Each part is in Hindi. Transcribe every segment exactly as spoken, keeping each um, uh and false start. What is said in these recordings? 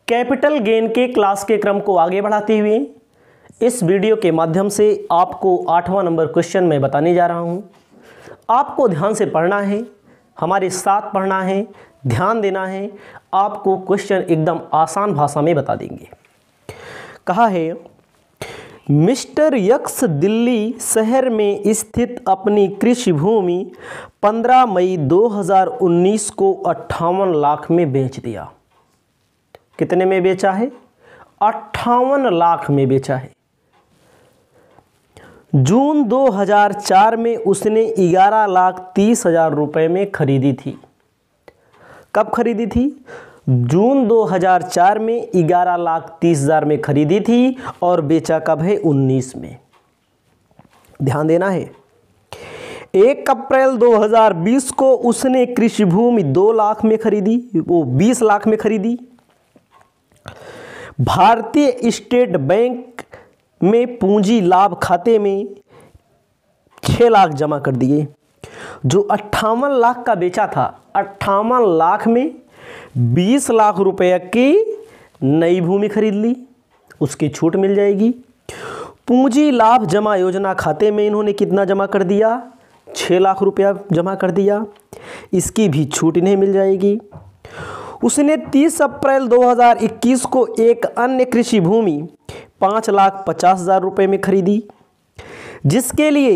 कैपिटल गेन के क्लास के क्रम को आगे बढ़ाते हुए इस वीडियो के माध्यम से आपको आठवां नंबर क्वेश्चन में बताने जा रहा हूं। आपको ध्यान से पढ़ना है, हमारे साथ पढ़ना है, ध्यान देना है। आपको क्वेश्चन एकदम आसान भाषा में बता देंगे। कहा है, मिस्टर यक्स दिल्ली शहर में स्थित अपनी कृषि भूमि पंद्रह मई दो हज़ार उन्नीस को अट्ठावन लाख में बेच दिया। कितने में बेचा है? अट्ठावन लाख में बेचा है। जून दो हज़ार चार में उसने ग्यारह लाख तीस हजार रुपये में खरीदी थी। कब खरीदी थी? जून दो हज़ार चार में ग्यारह लाख तीस हजार में खरीदी थी और बेचा कब है? उन्नीस में। ध्यान देना है। एक अप्रैल दो हज़ार बीस को उसने कृषि भूमि दो लाख में खरीदी, वो बीस लाख में खरीदी। भारतीय स्टेट बैंक में पूंजी लाभ खाते में छह लाख जमा कर दिए। जो अट्ठावन लाख का बेचा था, अट्ठावन लाख में बीस लाख रुपए की नई भूमि खरीद ली, उसकी छूट मिल जाएगी। पूंजी लाभ जमा योजना खाते में इन्होंने कितना जमा कर दिया? छह लाख रुपया जमा कर दिया, इसकी भी छूट इन्हें मिल जाएगी। उसने तीस अप्रैल दो हज़ार इक्कीस को एक अन्य कृषि भूमि पाँच लाख पचास हजार रुपये में खरीदी, जिसके लिए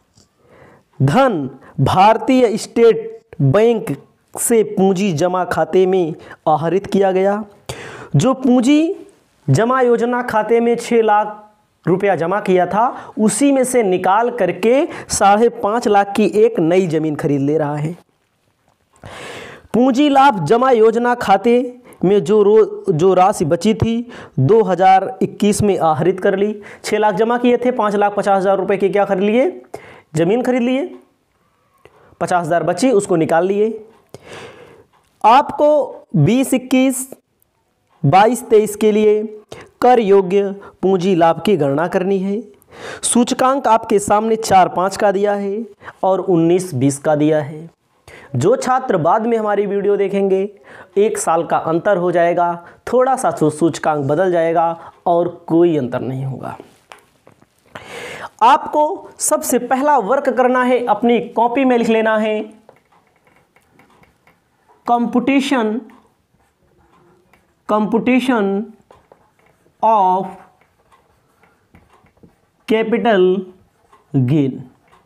धन भारतीय स्टेट बैंक से पूंजी जमा खाते में आहरित किया गया। जो पूंजी जमा योजना खाते में छः लाख रुपया जमा किया था, उसी में से निकाल करके साढ़े पाँच लाख की एक नई जमीन खरीद ले रहा है। पूंजी लाभ जमा योजना खाते में जो रो जो राशि बची थी दो हज़ार इक्कीस में आहरित कर ली। छः लाख जमा किए थे, पाँच लाख पचास हज़ार रुपये के क्या खरीद लिए? जमीन खरीद लिए। पचास हज़ार बची, उसको निकाल लिए। आपको बीस इक्कीस बाईस तेईस के लिए कर योग्य पूंजी लाभ की गणना करनी है। सूचकांक आपके सामने चार पाँच का दिया है और उन्नीस बीस का दिया है। जो छात्र बाद में हमारी वीडियो देखेंगे, एक साल का अंतर हो जाएगा, थोड़ा सा सूचकांक बदल जाएगा और कोई अंतर नहीं होगा। आपको सबसे पहला वर्क करना है, अपनी कॉपी में लिख लेना है, computation computation of capital gain.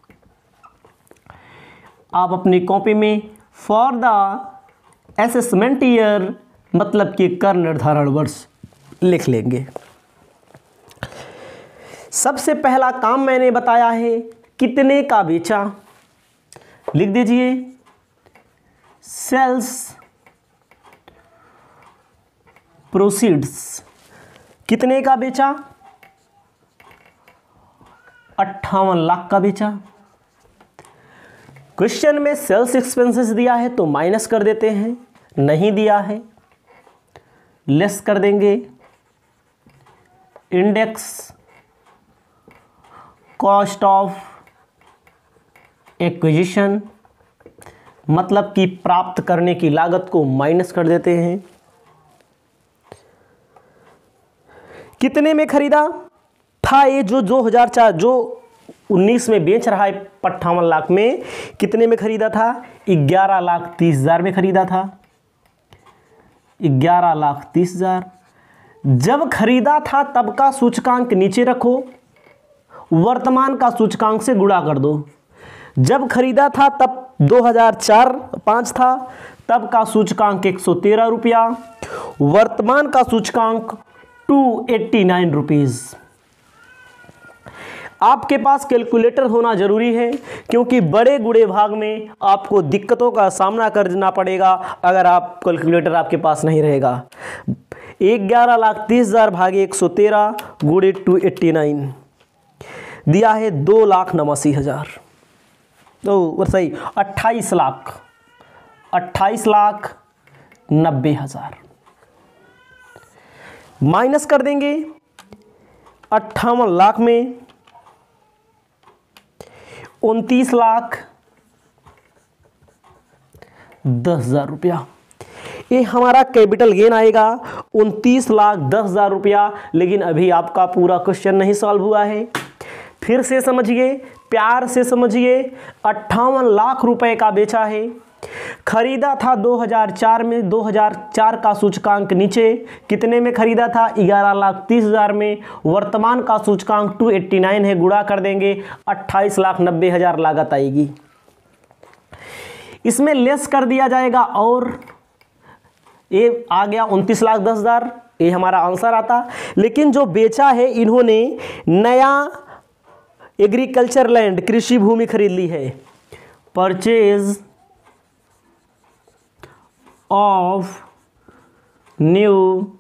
आप अपनी कॉपी में फॉर द असेसमेंट ईयर मतलब कि कर निर्धारण वर्ष लिख लेंगे। सबसे पहला काम मैंने बताया है, कितने का बेचा, लिख दीजिए। सेल्स प्रोसीड्स, कितने का बेचा? अट्ठावन लाख का बेचा। क्वेश्चन में सेल्स एक्सपेंसेस दिया है तो माइनस कर देते हैं, नहीं दिया है लेस कर देंगे। इंडेक्स कॉस्ट ऑफ एक्विजिशन मतलब कि प्राप्त करने की लागत को माइनस कर देते हैं। कितने में खरीदा था ये? जो दो हज़ार चार जो उन्नीस में बेच रहा है अट्ठावन लाख में, कितने में खरीदा था? ग्यारह लाख तीस हजार में खरीदा था। ग्यारह लाख तीस हजार जब खरीदा था तब का सूचकांक नीचे रखो, वर्तमान का सूचकांक से गुणा कर दो। जब खरीदा था तब दो हज़ार चार पाँच था, तब का सूचकांक एक सौ तेरह रुपया, वर्तमान का सूचकांक टू एट्टी नाइन रुपीज़। आपके पास कैलकुलेटर होना जरूरी है, क्योंकि बड़े गुड़े भाग में आपको दिक्कतों का सामना करना पड़ेगा अगर आप कैलकुलेटर आपके पास नहीं रहेगा। एक ग्यारह लाख तीस हजार भागे एक सौ तेरह गुड़े टू एट्टी नाइन दिया है दो लाख नवासी हजार तो सही अट्ठाईस लाख अट्ठाईस लाख नब्बे हजार माइनस कर देंगे। अट्ठावन लाख में उनतीस लाख दस हजार रुपया, ये हमारा कैपिटल गेन आएगा। उनतीस लाख दस हज़ार रुपया। लेकिन अभी आपका पूरा क्वेश्चन नहीं सॉल्व हुआ है, फिर से समझिए, प्यार से समझिए। अट्ठावन लाख रुपए का बेचा है, खरीदा था दो हज़ार चार में, दो हज़ार चार का सूचकांक नीचे कितने में खरीदा था, ग्यारह लाख तीस हज़ार में। वर्तमान का सूचकांक दो सौ नवासी है, गुणा कर देंगे अट्ठाईस लाख नब्बे हज़ार लागत आएगी। इसमें लेस कर दिया जाएगा और ये आ गया उनतीस लाख दस हज़ार, ये हमारा आंसर आता। लेकिन जो बेचा है इन्होंने नया एग्रीकल्चर लैंड, कृषि भूमि खरीद ली है। Purchase of new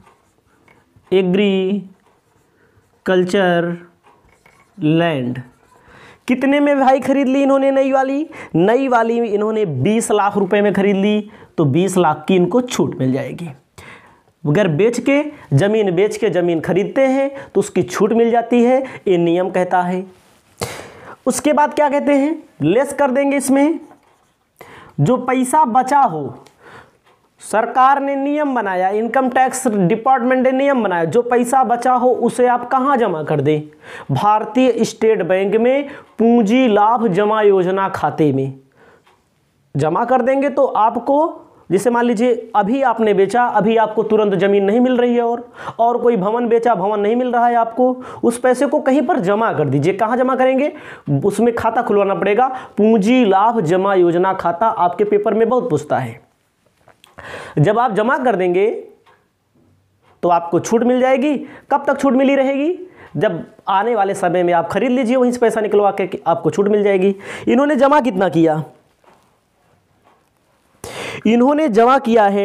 agriculture land, कितने में भाई खरीद ली इन्होंने नई वाली? नई वाली इन्होंने बीस लाख रुपए में खरीद ली, तो बीस लाख की इनको छूट मिल जाएगी। अगर बेच के ज़मीन बेच के ज़मीन खरीदते हैं तो उसकी छूट मिल जाती है, ये नियम कहता है। उसके बाद क्या कहते हैं, लेस कर देंगे इसमें। जो पैसा बचा हो, सरकार ने नियम बनाया, इनकम टैक्स डिपार्टमेंट ने नियम बनाया, जो पैसा बचा हो उसे आप कहाँ जमा कर दें? भारतीय स्टेट बैंक में पूंजी लाभ जमा योजना खाते में जमा कर देंगे। तो आपको, जैसे मान लीजिए अभी आपने बेचा, अभी आपको तुरंत ज़मीन नहीं मिल रही है, और और कोई भवन बेचा, भवन नहीं मिल रहा है आपको, उस पैसे को कहीं पर जमा कर दीजिए। कहाँ जमा करेंगे? उसमें खाता खुलवाना पड़ेगा, पूंजी लाभ जमा योजना खाता, आपके पेपर में बहुत पूछता है। जब आप जमा कर देंगे तो आपको छूट मिल जाएगी। कब तक छूट मिली रहेगी? जब आने वाले समय में आप खरीद लीजिए, वहीं से पैसा निकलवा के आपको छूट मिल जाएगी। इन्होंने जमा कितना किया? इन्होंने जमा किया है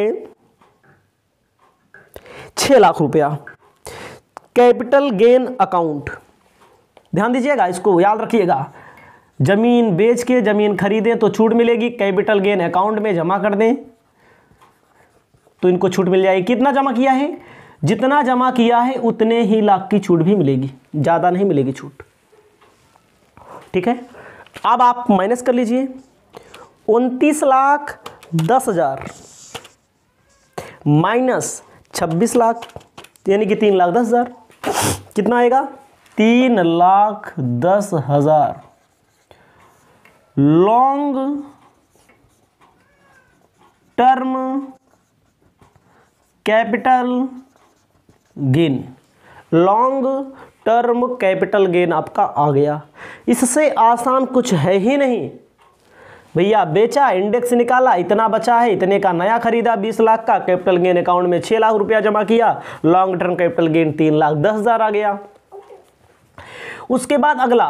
छह लाख रुपया कैपिटल गेन अकाउंट। ध्यान दीजिएगा, इसको याद रखिएगा। जमीन बेच के जमीन खरीदें तो छूट मिलेगी, कैपिटल गेन अकाउंट में जमा कर दें तो इनको छूट मिल जाएगी। कितना जमा किया है? जितना जमा किया है उतने ही लाख की छूट भी मिलेगी, ज़्यादा नहीं मिलेगी छूट। ठीक है, अब आप माइनस कर लीजिए। उनतीस लाख दस हजार माइनस छब्बीस लाख यानी कि तीन लाख दस हजार, कितना आएगा? तीन लाख दस हजार। Long term capital gain, long term capital gain आपका आ गया। इससे आसान कुछ है ही नहीं भैया। बेचा, इंडेक्स निकाला, इतना बचा है, इतने का नया खरीदा बीस लाख का, कैपिटल गेन अकाउंट में छह लाख रुपया जमा किया, लॉन्ग टर्म कैपिटल गेन तीन लाख दस हजार आ गया। उसके बाद अगला,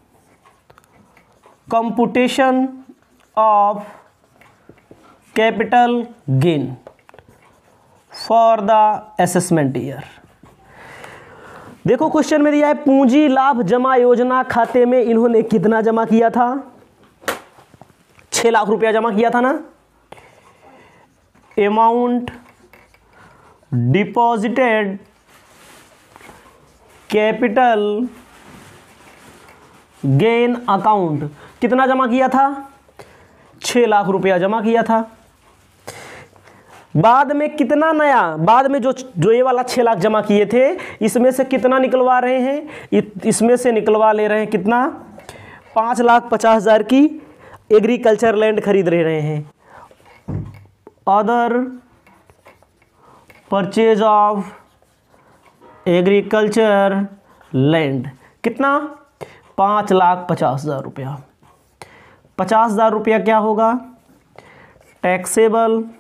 computation of capital gain for the assessment year. देखो क्वेश्चन में दिया है पूंजी लाभ जमा योजना खाते में इन्होंने कितना जमा किया था? छह लाख रुपया जमा किया था ना। Amount deposited capital gain account, कितना जमा किया था? छह लाख रुपया जमा किया था। बाद में कितना नया, बाद में जो जो ये वाला छह लाख जमा किए थे, इसमें से कितना निकलवा रहे हैं? इसमें से निकलवा ले रहे हैं कितना? पाँच लाख पचास हजार की एग्रीकल्चर लैंड खरीद रहे हैं। Other purchase of agriculture land, कितना? पाँच लाख पचास हजार रुपया। पचास हजार रुपया क्या होगा? Taxable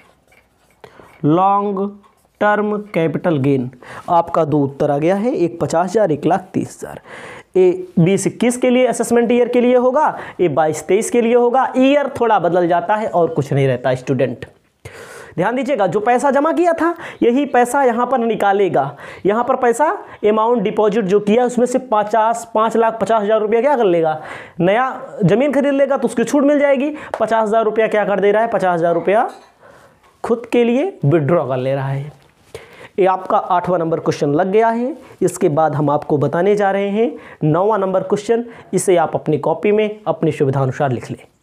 long term capital gain. आपका दो उत्तर आ गया है, एक पचास हजार, एक लाख तीस हजार। ए बीस इक्कीस के लिए असेसमेंट ईयर के लिए होगा, ए बाईस तेईस के लिए होगा। ईयर थोड़ा बदल जाता है और कुछ नहीं रहता स्टूडेंट। ध्यान दीजिएगा, जो पैसा जमा किया था यही पैसा यहाँ पर निकालेगा। यहाँ पर पैसा अमाउंट डिपॉजिट जो किया उसमें से पचास पाँच लाख पचास हज़ार रुपया क्या कर लेगा? नया ज़मीन खरीद लेगा तो उसकी छूट मिल जाएगी। पचास हज़ार रुपया क्या कर दे रहा है? पचास हज़ार रुपया खुद के लिए विड्रॉ कर ले रहा है। ये आपका आठवां नंबर क्वेश्चन लग गया है। इसके बाद हम आपको बताने जा रहे हैं नौवां नंबर क्वेश्चन। इसे आप अपनी कॉपी में अपनी सुविधा अनुसार लिख लें।